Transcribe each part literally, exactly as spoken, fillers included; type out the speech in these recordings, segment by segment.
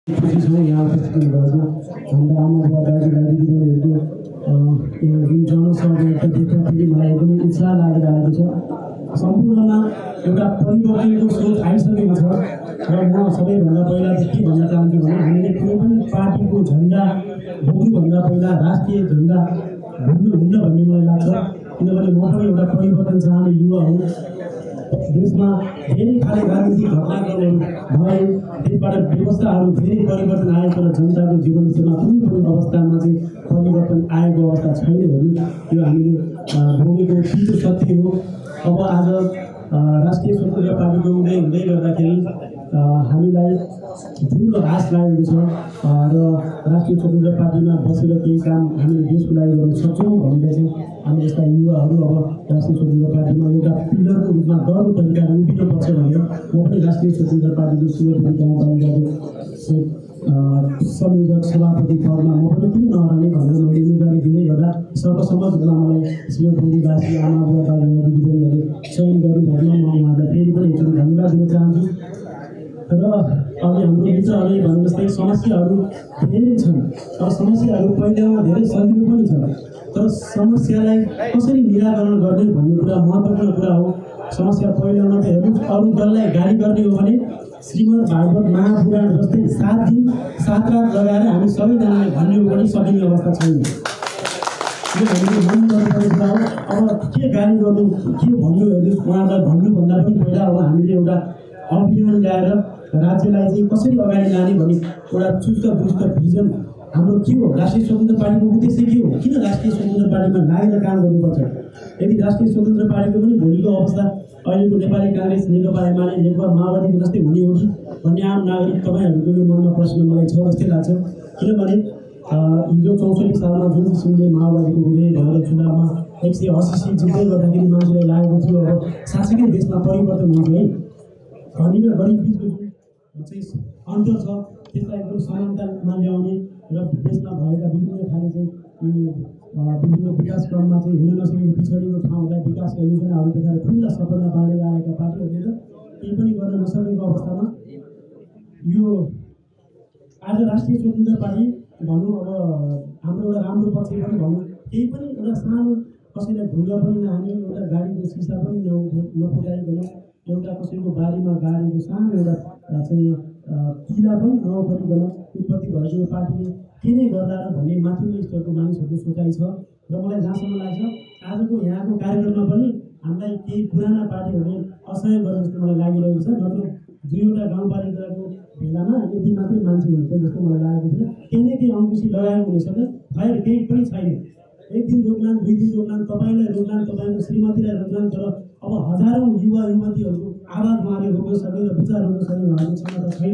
खुसी छौँ यहाँ उपस्थित हुनुभएको हाम्रा आमा बुवा दाजुभाइ दिदीबहिनीहरूको यहाँ जुन जनसभा एउटा देख्दा फेरि मलाई एकदमै उत्साह लागेर आएको छ। सम्पूर्णमा एउटा परिवर्तनको सोच आइसकेको छ र म सबैभन्दा पहिला के भन्न चाहन्छु भने हामीले कुनै पनि पार्टीको झन्डा बोक्नुभन्दा पहिला राष्ट्रिय झन्डा बोक्नुहुन्न भन्ने मलाई लाग्छ। किनभने म पनि एउटा परिवर्तन चाहने युवा हुँ। देशमा धेरै खाले राजनीतिक घटनाक्रमहरू भए, देशबाट व्यवस्थाहरू धेरै परिवर्तन आएको र जनताको जीवनस्तरमा कुनै पनि अवस्थामा चाहिँ परिवर्तन आएको अवस्था छैन भने यो हामीले भोगेको ठुलो सत्य हो। अब आज राष्ट्रिय स्वतन्त्र पार्टीको उदय हुँदै गर्दाखेरि हामीलाई ठुलो आश लागेको छ र राष्ट्रिय स्वतन्त्र पार्टीमा बसेर केही काम हामीले देशको लागि गर्न सक्छौँ भनेर चाहिँ हामी यस्ता युवाहरू अब राष्ट्रिय स्वतन्त्र पार्टीमा एउटा पिलरको रूपमा दरको तरिकाले उभिनुपर्छ भनेर म पनि राष्ट्रिय स्वतन्त्र पार्टीको शिवपुरी गाउँपालिकाको संयोजक सभापति पदमा म पनि किन नहराने भनेर मैले उम्मेदवारी दिँदै गर्दा सर्वसम्मत रूपमा मलाई शिवपुरीवासी आमा बुवा दाजुभाइ दिदीबहिनीहरूले चयन गर्नु भएन। म उहाँहरूलाई फेरि पनि एकचोटि धन्यवाद दिन चाहन्छु। र अहिले हाम्रो मित्रहरूले भने जस्तै समस्याहरू धेरै छन्। अब समस्याहरू पहिलामा धेरै सजिलो पनि छ, तर समस्यालाई कसरी निराकरण गर्ने भन्ने कुरा महत्त्वपूर्ण कुरा हो। समस्या पहिलामा त हेर्नु, अरू दललाई गाली गर्ने हो भने श्रीमद् भागवत महापुराण जस्तै सात दिन सात रात लगाएर हामी सबैजनालाई भन्ने हो भने सकिने अवस्था छैन। यो हामीले मन गर्नुपर्ने कुरा हो। अब के गाली गर्नु, के भन्नु, हेर्नु उहाँहरूलाई भन्नुभन्दा पनि पहिला अब हामीले एउटा अभियान ल्याएर राज्यलाई चाहिँ कसरी अगाडि लाने भन्ने एउटा चुस्त दुरुस्त भिजन हाम्रो के हो, राष्ट्रिय स्वतन्त्र पार्टीको उद्देश्य के हो, किन राष्ट्रिय स्वतन्त्र पार्टीमा लागेर काम गर्नुपर्छ। यदि राष्ट्रिय स्वतन्त्र पार्टीको पनि भोलिको अवस्था अहिलेको नेपाली काङ्ग्रेस, नेकपा एमाले, नेकपा माओवादीको जस्तै हुने हो कि भन्ने आम नागरिक तपाईँहरूको यो मनमा प्रश्न मलाई छ जस्तै लाग्छ। किनभने हिजो चौसठी सालमा जुन किसिमले माओवादीको उदय भएर चुनावमा एक सय अस्सी सिट जित्दै गर्दाखेरि मान्छेलाई लागेको थियो अब साँच्चै देशमा परिवर्तन हुन्छ है। धनी र गरिब बिचको जुन चाहिँ अन्तर छ त्यसलाई एकदम समानतामा ल्याउने र देशमा भएका विभिन्न खाले चाहिँ विभिन्न विकास क्रममा चाहिँ हुन नसकेको पिछडिएको ठाउँलाई विकासका योजनाहरू देखाएर ठुला सपना बाँडेर आएका पार्टीहरूले त केही पनि गर्न नसकेको अवस्थामा यो आज राष्ट्रिय स्वतन्त्र पार्टी भनौँ, अब हाम्रो एउटा राम्रो पक्ष पनि भनौँ, केही पनि एउटा सानो कसैलाई ढुङ्गा पनि नहाने, एउटा गाडीको सिसा पनि नफुटाइकन, एउटा कसैको बारीमा गाडेको सानो एउटा चाहिँ किला पनि नगरिकन उत्पत्ति भएको यो पार्टीले के नै गर्ला र भन्ने माथिल्लो स्तरको मानिसहरूको सोचाइ छ। र मलाई जहाँसम्म लाग्छ आजको यहाँको कार्यक्रममा पनि हामीलाई केही पुराना पार्टीहरूले असहयोग गर्ने जस्तो मलाई लागिरहेको छ। नत्र दुईवटा गाउँपालिकाको भेलामा यति मात्रै मान्छे हुन्छ जस्तो मलाई लागेको थियो। केही न केही अङ्कुशी लगाएको हुनसक्छ, खैर केही पनि छैन। एक दिन रोक्लान्, दुई दिन रोक्लान्, तपाईँलाई रोक्लान्, तपाईँको श्रीमतीलाई रोक्लान्, तर अब हजारौँ युवा युवतीहरूको आवाज उहाँले रोक्न सक्ने र विचार रोक्न सक्ने उहाँको क्षमता छैन।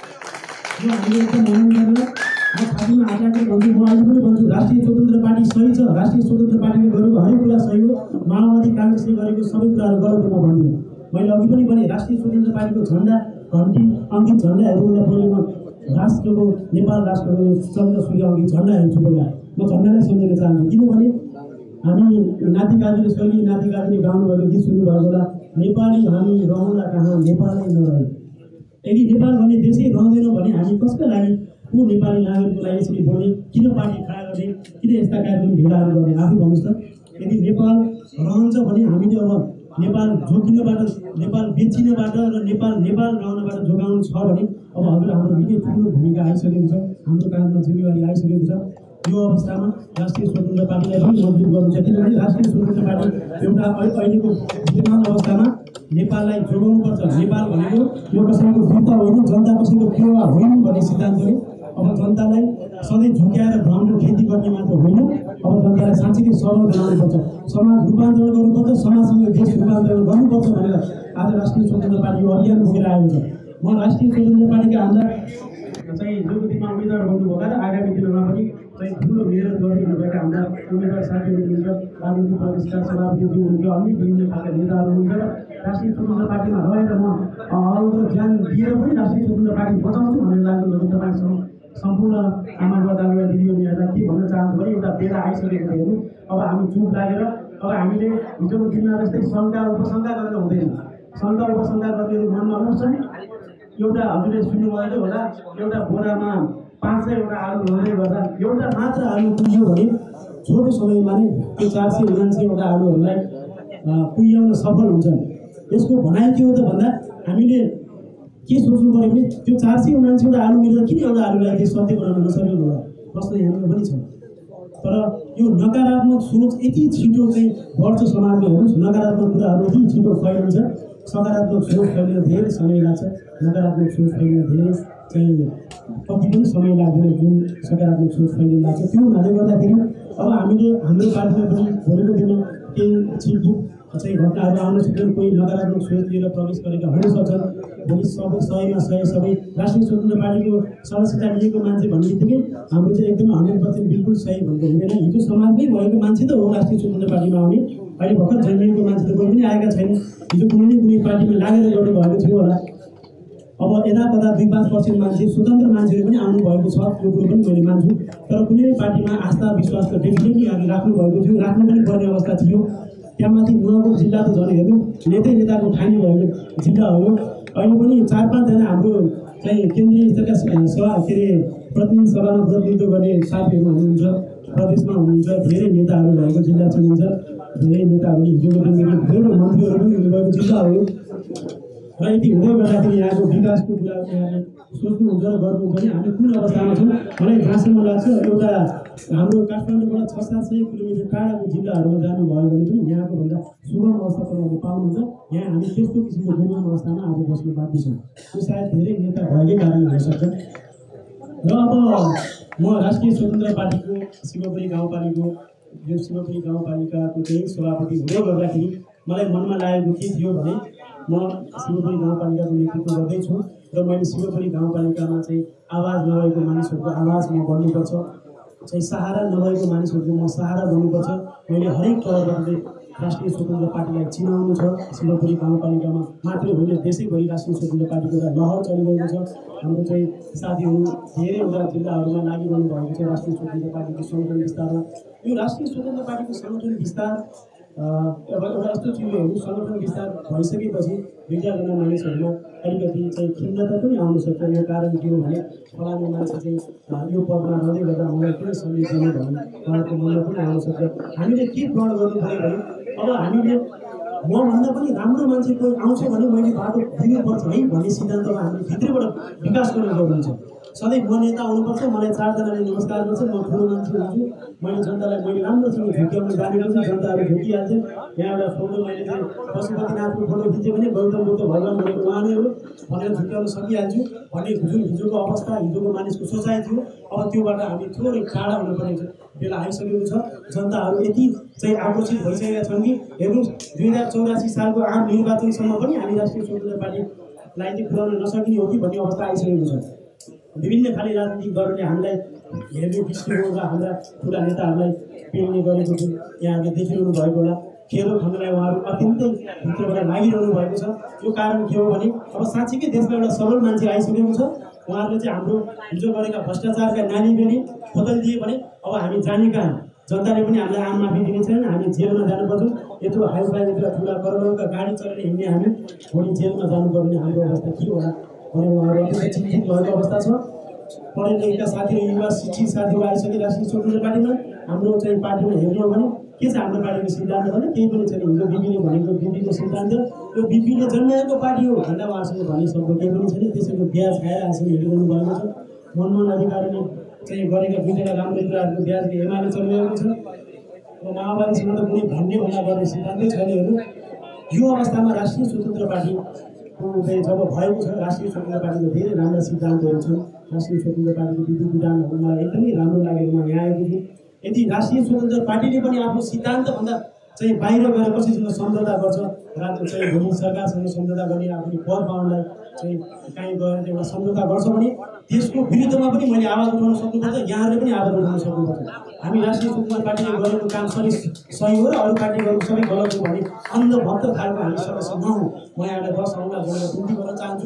यो हामीले एकदम मनाउनु गर्दैन। म छातीमा हात राखेर भन्छु, म अहिले पनि भन्छु राष्ट्रिय स्वतन्त्र पार्टी सही छ। राष्ट्रिय स्वतन्त्र पार्टीले गरेको हरेक कुरा सही हो। माओवादी काङ्ग्रेसले गरेको सबै कुराहरू गलत हो म भन्दिनँ। मैले अघि पनि भने राष्ट्रिय स्वतन्त्र पार्टीको झन्डा, घन्टी, अङ्कित झन्डाहरू पहिले म राष्ट्रको नेपाल राष्ट्रको चन्द्र सूर्य अघि झन्डा हेर्छु पहिला। म झन्डालाई सम्झिन चाहन्छु। किनभने हामी नाति काजीले स्वर्गीय नाति काजीले गाउनुभएको गीत सुन्नुभएको होला, नेपाली हामी रहँदा कहाँ नेपालै नरहे। यदि नेपाल भन्ने देशै रहँदैनौँ भने हामी कसका लागि, को नेपाली नागरिकको लागि यसरी बोल्ने, किन पार्टी खडा गर्ने, किन यस्ता कार्यक्रम भेलाहरू गर्ने, आफै भन्नुहोस् त। यदि नेपाल रहन्छ भने हामीले अब नेपाल जोगिनबाट, नेपाल बेचिनबाट र नेपाल नेपाल रहनबाट जोगाउनु छ भने अब हजुर हाम्रो निकै ठुलो भूमिका आइसकेको छ, हाम्रो काममा जिम्मेवारी आइसकेको छ। यो अवस्थामा राष्ट्रिय स्वतन्त्र पार्टीलाई पनि मजबुत गर्नु छ। किनभने राष्ट्रिय स्वतन्त्र पार्टी एउटा अहिलेको विद्यमान अवस्थामा नेपाललाई जोगाउनुपर्छ। नेपाल भनेको यो कसैको वृत्त होइन, जनता कसैको पेवा होइन भन्ने सिद्धान्तले अब जनतालाई सधैँ झुक्याएर भ्रमको खेती गर्ने मात्र होइन, अब जनतालाई साँच्चीकै सबल बनाउनुपर्छ, समाज रूपान्तरण गर्नुपर्छ, समाजसँग देश रूपान्तरण गर्नुपर्छ भनेर आज राष्ट्रिय स्वतन्त्र पार्टी यो अभियान बोकेर आएको छ। म राष्ट्रिय स्वतन्त्र पार्टीका हाम्रा चाहिँ जो दिनमा उम्मेदवार गर्नुभएका र आगामी दिनमा पनि चाहिँ ठुलो मेहनत गर्दै हुनुभएका हाम्रा उम्मेदवार साथीहरू हुनुहुन्छ, राजनीतिक प्रदेशका सभापतिज्यू हुनुहुन्छ, अन्य विभिन्न खालका नेताहरू हुनुहुन्छ। र राष्ट्रिय स्वतन्त्र पार्टीमा रहेर म अरूको ज्यान दिएर पनि राष्ट्रिय स्वतन्त्र पार्टी बचाउँछु भनेर लाग्नु तपाईँसँग सम्पूर्ण आमा बुवा दाजुभाइ दिदीबहिनीहरूलाई के भन्न चाहन्छु भने एउटा बेला आइसकेको थियो। अब हामी चुप लागेर अब हामीले हिजोको दिनमा जस्तै शङ्का उपशङ्का गरेर हुँदैन। शङ्का उपशङ्का गर्नेहरू मनमा उठ्छन्, एउटा हजुरले सुन्नुभएको होला एउटा बोरामा पाँच सयवटा आलु हुँदै गर्दा एउटा मात्र आलु पुग्यो भने छोटो समयमा नै त्यो चार सय उनासीवटा आलुहरूलाई पुर्याउन सफल हुन्छ। यसको भनाइ के हो त भन्दा हामीले के सोच्नु पऱ्यो भने त्यो चार सय उनासीवटा आलु मिलेर किन एउटा आलुलाई चाहिँ सत्य बनाउन नसकेको होला प्रश्न यहाँनिर पनि छ। तर यो नकारात्मक सोच यति छिटो चाहिँ बढ्छ समाजमा, हेर्नुहोस् नकारात्मक कुराहरू यति छिटो फैलिन्छ, सकारात्मक सोच फैलिन धेरै समय लाग्छ, नकारात्मक सोच फैलिन धेरै चाहिँ कति पनि समय लाग्दैन जुन सकारात्मक सोच फैलिन लाग्छ। त्यो हुनाले गर्दाखेरि अब हामीले हाम्रो पार्टीमा पनि भोलिको दिनमा केही छिटफुट चाहिँ घटनाहरू आउन सक्छन्, कोही नकारात्मक सोच लिएर प्रवेश गरेका हुन सक्छन्। भोलि सबै सयमा सय सबै राष्ट्रिय स्वतन्त्र पार्टीको सदस्यता लिएको मान्छे भन्ने बित्तिकै हाम्रो चाहिँ एकदम हन्ड्रेड पर्सेन्ट बिल्कुल सही भनेको हुँदैन। हिजो समाजमै भएको मान्छे त हो राष्ट्रिय स्वतन्त्र पार्टीमा आउने, अहिले भर्खर जन्मिएको मान्छे त कोही पनि आएका छैन। हिजो कुनै न कुनै पार्टीमा लागेर गर्नु भएको थियो होला। अब यता कता दुई पाँच पर्सेन्ट मान्छे स्वतन्त्र मान्छेहरू पनि आउनु भएको छ, त्यो कुरो पनि मैले मान्छु। तर कुनै पार्टीमा आस्था विश्वास त डेफिनेटली हामी राख्नु भएको थियो, राख्नु पनि पर्ने अवस्था थियो। त्यहाँमाथि नुवाकोट जिल्ला त झन् हेर्नु नेतै नेताको ठानी भएको जिल्ला हो। अहिले पनि चार पाँचजना हाम्रो चाहिँ केन्द्रीय स्तरका सभा के अरे प्रतिनिधि सभामा प्रतिनिधित्व गर्ने साथीहरू हुनुहुन्छ, प्रदेशमा हुनुहुन्छ, धेरै नेताहरू भएको जिल्ला चुनिन्छ। धेरै नेताहरूले हिजोको दिनमा धेरै मन्त्रीहरू पनि हुनुभएको जिल्ला हो। र यति हुँदै गर्दाखेरि यहाँको विकासको कुरा यहाँले सोच्नुहुन्छ र गर्नुहुन्छ भने हामी कुन अवस्थामा छौँ मलाई जहाँसम्म लाग्छ एउटा हाम्रो काठमाडौँबाट छ सात सय किलोमिटर टाढाको जिल्लाहरूमा जानुभयो भने पनि यहाँको भन्दा सुगम अवस्था तपाईँहरूले पाउनुहुन्छ। यहाँ हामी त्यस्तो किसिमको दुर्गम अवस्थामा आज बस्न बाध्य छौँ। त्यो सायद धेरै नेता भएकै कारण हुनसक्छ। र अब म राष्ट्रिय स्वतन्त्र पार्टीको शिवपुरी गाउँपालिकाको यो शिवपुरी गाउँपालिकाको चाहिँ सभापति हुँदै गर्दाखेरि मलाई मनमा लागेको के थियो भने म शिवपुरी गाउँपालिकाको नेतृत्व गर्दैछु र मैले शिवपुरी गाउँपालिकामा चाहिँ आवाज नभएको मानिसहरूको आवाज म बन्नुपर्छ, चाहिँ सहारा नभएको मानिसहरूको म सहारा बन्नुपर्छ। मैले हरेक तहबाट राष्ट्रिय स्वतन्त्र पार्टीलाई चिनाउनु छ। शिवपुरी गाउँपालिकामा मात्रै होइन देशैभरि राष्ट्रिय स्वतन्त्र पार्टीको एउटा लहर चलिरहेको छ। हाम्रो चाहिँ साथीहरू धेरैवटा जिल्लाहरूमा लागिरहनु भएको छ राष्ट्रिय स्वतन्त्र पार्टीको सङ्गठन विस्तारमा। यो राष्ट्रिय स्वतन्त्र पार्टीको सङ्गठन विस्तार अब एउटा यस्तो चिज हेर्नु सङ्गठन विस्तार भइसकेपछि दुई चारजना मानिसहरूमा अलिकति चाहिँ खिन्नता पनि आउन सक्छ। यो कारण के हो भने फलानु मान्छे चाहिँ यो पदमा रहँदै गर्दा मलाई किन समय दिने भन्ने उहाँको मनमा पनि आउन सक्छ। हामीले के ग्रहण गर्नु पऱ्यो भने अब हामीले मभन्दा पनि राम्रो मान्छे कोही आउँछ भने मैले बाटो दिनुपर्छ है भन्ने सिद्धान्तमा हामीले भित्रैबाट विकास गर्ने गर्नुहुन्छ। सधैँ म नेता आउनुपर्छ, मलाई चारजनाले नमस्कार गर्छ, म ठुलो मान्छे हुन्छु, मैले जनतालाई मैले राम्रोसँग झुक्याउन जानेको छु, जनताहरू झुकिहाल्छ। यहाँ एउटा फोटो मैले चाहिँ पशुपतिनाथको फोटो खिचेँ भने गौतम बुद्ध भगवान् भनेको उहाँ नै हो भनेर झुक्याउन सकिहाल्छु भन्ने जुन हिजोको अवस्था हिजोको मानिसको सोचाइ थियो, अब त्योबाट हामी थोरै टाढा हुनुपर्ने बेला आइसकेको छ। जनताहरू यति चाहिँ आकर्षित भइसकेका छन् कि हेर्नुहोस् दुई हजार चौरासी सालको आम निर्वाचनसम्म पनि हामी राष्ट्रिय स्वतन्त्र पार्टीलाई चाहिँ पुर्याउन नसकिने हो कि भन्ने अवस्था आइसकेको छ। विभिन्न खाले राजनीतिक दलले हामीलाई हेर्ने दृष्टिकोण र हाम्रा ठुला नेताहरूलाई पेल्ने गरेको जुन यहाँले देखिरहनु भएको होला, खेरो खन्नलाई उहाँहरू अत्यन्तै भित्रबाट लागिरहनु भएको छ। यो कारण के हो भने अब साँच्चीकै देशमा एउटा सबल मान्छे आइसकेको छ। उहाँहरूले चाहिँ हाम्रो हिजो गरेका भ्रष्टाचारका नाली बेली खोतल्दिए भने अब हामी जाने कहाँ, जनताले पनि हामीलाई आम माफी दिने छैन, हामी जेलमा जानुपर्छौँ। यत्रो हाइफाई यत्र ठुला करोडौँका गाडी चलेर हिँड्ने हामी भोलि जेलमा जानुपर्ने हाम्रो अवस्था के होला भनेर उहाँहरू अत्यन्तै चिन्तित भएको अवस्था छ। पढे लेखेका साथीहरू युवा शिक्षित साथीहरू आइसके राष्ट्रिय स्वतन्त्र पार्टीमा हाम्रो चाहिँ पार्टीमा हेर्नु हो भने के छ हाम्रो पार्टीको सिद्धान्त भने केही पनि छैन। हिजो बिपीले भनेको बिपीको सिद्धान्त यो बिपीले जन्माएको पार्टी हो भन्दा उहाँसँग भन्ने शब्द केही पनि छैन। त्यसैको ब्याज खाएर आजसम्म हिँडिरहनु भएको छ। मनमोहन अधिकारीले चाहिँ गरेका दुईजना राम्रो कुराहरूको ब्याजले एमाले चलिरहेको छ। अब माओवादीसँग त कुनै भन्ने भन्दा गर्ने सिद्धान्तै छैन। हेर्नु यो अवस्थामा राष्ट्रिय स्वतन्त्र पार्टी चाहिँ जब भएको छ, राष्ट्रिय स्वतन्त्र पार्टीको धेरै राम्रा सिद्धान्तहरू छन्। राष्ट्रिय स्वतन्त्र पार्टीको विधि विधानहरू मलाई एकदमै राम्रो लागेको म यहाँ आएको छु। यदि राष्ट्रिय स्वतन्त्र पार्टीले पनि आफ्नो सिद्धान्तभन्दा चाहिँ बाहिर गएर कसैसँग सम्झौता गर्छ, राज्य चाहिँ भोलि सरकारसँग सम्झौता गर्ने आफ्नो पद पाउनलाई चाहिँ काहीँ गएर एउटा सम्झौता गर्छ भने त्यसको विरुद्धमा पनि मैले आवाज उठाउन सक्नुपर्छ, यहाँहरूले पनि आवाज उठाउन सक्नुपर्छ। हामी राष्ट्रिय स्वतन्त्र पार्टीले गरेको काम सबै सही हो र अरू पार्टीहरूको सबै गलत हो भने अन्धभक्त खालको हामी सदस्य नहौँ। म यहाँलाई दस औँला जोडेर बिन्ती गर्न चाहन्छु।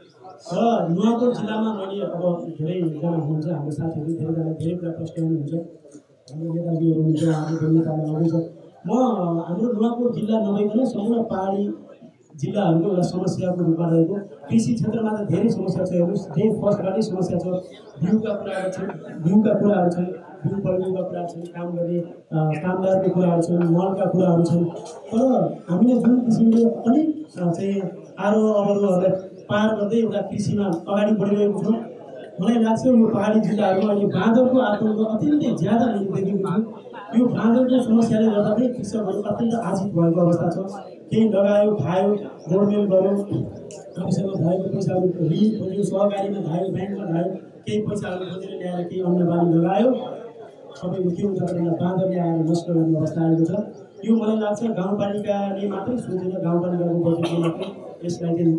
र नुवाकोट जिल्लामा मैले अब धेरैजना हुनुहुन्छ हाम्रो साथीहरू, धेरैजना धेरै कुरा प्रश्ननुहुन्छ, हाम्रो नेताजीहरू हुनुहुन्छ, हाम्रो नेताहरू आउँछ। म हाम्रो नुवाकोट जिल्ला नभइकन सम्पूर्ण पहाडी जिल्लाहरूको एउटा समस्याको रूपमा रहेको कृषि क्षेत्रमा त धेरै समस्या छ। हेर्नुहोस्, धेरै फर्स्टबाटै समस्या छ। बिउका कुराहरू छन्, बिउका कुराहरू छन्, बिउ पल्युका कुराहरू छन्, काम गर्ने कामदारको कुराहरू छन्, मलका कुराहरू छन्। तर हामीले जुन किसिमले अलिक चाहिँ आरोह अवरोहहरूलाई पार गर्दै एउटा कृषिमा अगाडि बढिरहेको छौँ, मलाई लाग्छ यो पहाडी जिल्लाहरूमा अहिले बाँदरको आतङ्क अत्यन्तै ज्यादा मैले देखेको छु। यो बाँदरको समस्याले गर्दा पनि कृषकहरू अत्यन्त आजित भएको अवस्था छ। केही लगायो, खायो, गोडमेल गऱ्यो, आफूसँग भएको पैसाहरू ऋण खोज्यो, सहकारीमा खायो, ब्याङ्कमा खायो, केही पैसाहरू खोजेर ल्याएर केही अन्न बाली लगायो, सबैको के हुन्छ भने बाँदरले आएर नष्ट गर्ने अवस्था आएको छ। यो मलाई लाग्छ गाउँपालिकाले मात्रै सोचेर गाउँपालिकाको बजेटले मात्रै यसलाई चाहिँ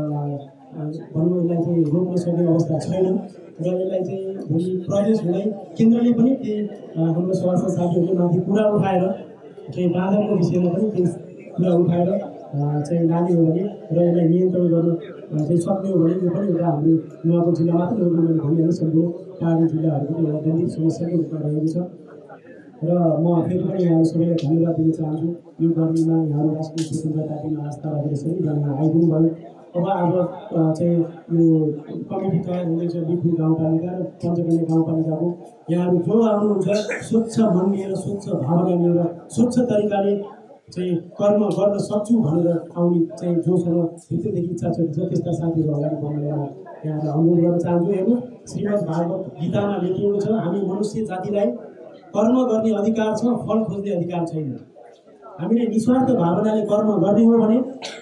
भनौँ यसलाई चाहिँ रोक्न सक्ने अवस्था छैन र यसलाई चाहिँ भोलि प्रदेश हुँदै केन्द्रले पनि केही हाम्रो स्वास्थ्य साथीहरूले माथि कुरा उठाएर चाहिँ बाँदरको विषयमा पनि केही कुरा उठाएर चाहिँ लाने हो भने र यसलाई नियन्त्रण गर्न चाहिँ सक्ने हो भने यो पनि एउटा हाम्रो नुवाकोट जिल्ला मात्रै हो मैले भनिहालेँ, सम्पूर्ण पहाडी जिल्लाहरूको एउटा गम्भीर समस्याको रूपमा रहेको छ। र म फेरि पनि यहाँ सबैलाई धन्यवाद दिन चाहन्छु। यो गर्मीमा यहाँहरू राष्ट्रिय स्वतन्त्र पार्टीमा आस्था राखेर सबैजना आइपुग्नु भयो। अब अब चाहिँ यो कमिटी तयार हुँदैछ बिफु गाउँपालिका र पञ्चकन्या गाउँपालिकाको। यहाँहरू जो आउनुहुन्छ स्वच्छ मन लिएर, स्वच्छ भावना लिएर, स्वच्छ तरिकाले चाहिँ कर्म गर्न सक्छु भनेर आउने चाहिँ जोसँग भित्रदेखि इच्छा छ त्यस्ता साथीहरू अगाडि बढ्न यहाँलाई अनुरोध गर्न चाहन्छु। हेर्नु, श्रीमद् भागवत गीतामा लेखिएको छ, हामी मनुष्य जातिलाई कर्म गर्ने अधिकार छ, फल खोज्ने अधिकार छैन। हामीले निस्वार्थ भावनाले कर्म गर्ने हो भने,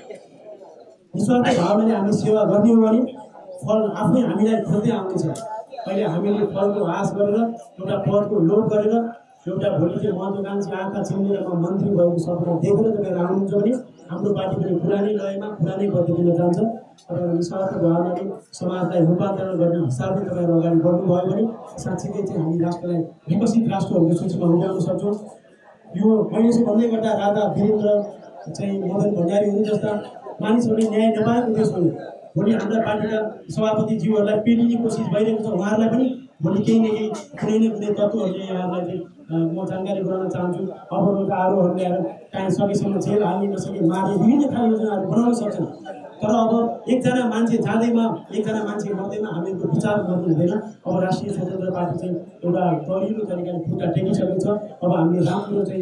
निस्वार्थ भावनाले हामी सेवा गर्ने हो भने फल आफै हामीलाई खोज्दै आउनेछ। अहिले हामीले फलको आश गरेर, एउटा पदको लोभ गरेर, एउटा भोलि चाहिँ महत्त्वाकांक्षी आँखा चिम्लेर म मन्त्री भएको सपना देखेर तपाईँहरू आउनुहुन्छ भने हाम्रो पार्टी पनि पुरानै लयमा, पुरानै पद्धतिमा जान्छ। तपाईँहरू निस्वार्थ भावनाले समाजलाई रूपान्तरण गर्ने हिसाबले तपाईँहरू अगाडि बढ्नुभयो भने साँच्चीकै चाहिँ हामी राष्ट्रलाई विकसित राष्ट्रहरूको सूचीमा उठाउन सक्छौँ। यो मैले चाहिँ भन्दै गर्दा राजा वीरेन्द्र चाहिँ मदन भण्डारीहरू जस्ता मानिसहरूले न्याय नपाएको देश हो। भोलि हाम्रा पार्टीका सभापतिज्यूहरूलाई पेलिने कोसिस भइरहेको छ। उहाँहरूलाई पनि भोलि केही न केही कुनै न कुनै तत्त्वहरूले यहाँहरूलाई चाहिँ म जानकारी गराउन चाहन्छु। अवरोध आरोहहरू ल्याएर काहीँ सकेसम्म जेल हाल्ने, नसके मार्ने, विभिन्न खालको योजनाहरू बनाउन सक्छन्। तर अब एकजना मान्छे जाँदैमा, एकजना मान्छे मर्दैमा हामीहरूको विचार गर्नु हुँदैन। अब राष्ट्रिय स्वतन्त्र पार्टी चाहिँ एउटा दरिलो तरिकाले खुट्टा टेकिसकेको छ। अब हामीले राम्रो चाहिँ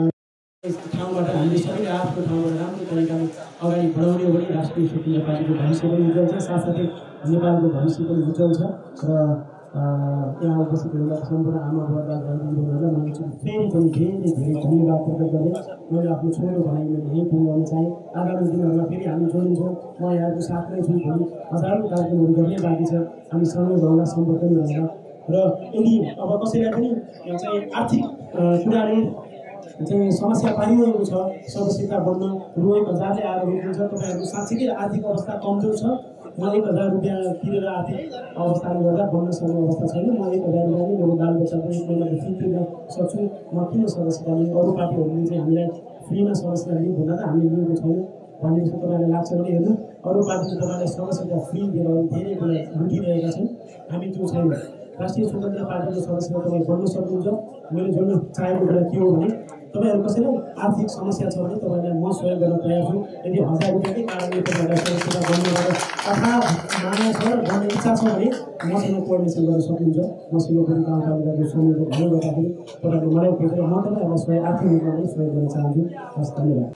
ठाउँबाट हामीले सबैले आफ्नो ठाउँबाट राम्रो तरिकाले अगाडि बढाउने हो भने राष्ट्रिय स्वतन्त्र पार्टीको भविष्य पनि उज्जवल छ, साथसाथै नेपालको भविष्य पनि उज्जवल छ। र यहाँ उपस्थित हुँदा सम्पूर्ण आमा बुवा दाजुभाइहरूलाई मैले फेरि पनि धेरै धेरै धन्यवाद प्रकट गर्दै मैले आफ्नो छोरो भाइले यहीँ पुऱ्याउन चाहेँ। आगामी दिनहरूमा फेरि हामी जोडिन्छौँ। म यहाँको साथमै छु। भोलि हजारौँ कार्यक्रमहरू गर्नै बाँकी छ। हामी सँगै रहला, सम्पर्क नै रहला। र यदि अब कसैलाई पनि चाहिँ आर्थिक कुराले चाहिँ समस्या पारिरहेको छ, सदस्यता बन्न रु एक हजारले आएर रोकिन्छ, तपाईँहरूको साँच्चीकै आर्थिक अवस्था कमजोर छ, म एक हजार रुपियाँ तिरेर आर्थिक अवस्थाले गर्दा बन्न सक्ने अवस्था छैन, म एक हजार रुपियाँ नै मेरो बालबच्चाको एक महिनाको फी तिर्न सक्छु, म किन सदस्यता लिने? अरू पार्टीहरूले चाहिँ हामीलाई फ्रीमा सदस्यता लिनु भन्दा त हामीले लिएको छैन भन्ने जस्तो तपाईँलाई लाग्छ भने हेर्नु, अरू पार्टीले तपाईँलाई सदस्यता फ्री दिएर धेरै कुरा लुटिरहेका छन्। हामी त्यो छैन। राष्ट्रिय स्वतन्त्र पार्टीको सदस्य तपाईँ बन्न सक्नुहुन्छ। मैले जोड्न चाहेको कुरा के हो भने तपाईँहरू कसैलाई आर्थिक समस्या छ भने तपाईँलाई म सहयोग गर्न तयार छु। यदि हजार रुपियाँकै कारणले तपाईँहरूलाई सदस्यता बन्नबाट अथाह माया छ र बन्ने इच्छा छ भने मसँग कोअर्डिनेसन गर्न सक्नुहुन्छ। मसँग पनि गाउँपालिकाको समूहको भलो गर्दाखेरि तपाईँहरूले मलाई खोजेर म तपाईँहरूलाई सहयोग आर्थिक रूपमा नै सहयोग गर्न चाहन्छु। हस्, धन्यवाद।